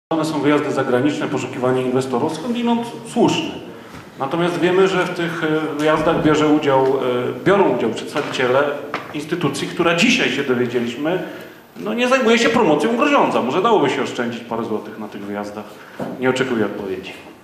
One są wyjazdy zagraniczne, poszukiwanie inwestorów, skądinąd słuszne. Natomiast wiemy, że w tych wyjazdach biorą udział przedstawiciele instytucji, która dzisiaj się dowiedzieliśmy, no nie zajmuje się promocją Gruziądza. Może dałoby się oszczędzić parę złotych na tych wyjazdach. Nie oczekuję odpowiedzi.